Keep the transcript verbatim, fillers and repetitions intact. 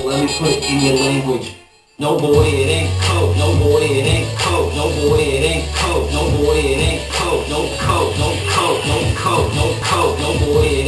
Let me put it in your language. No boy, it ain't coke. No boy, it ain't coke. No boy, it ain't coke. No boy, it ain't coke. No coke, no coke, no coke, no coke. No boy, it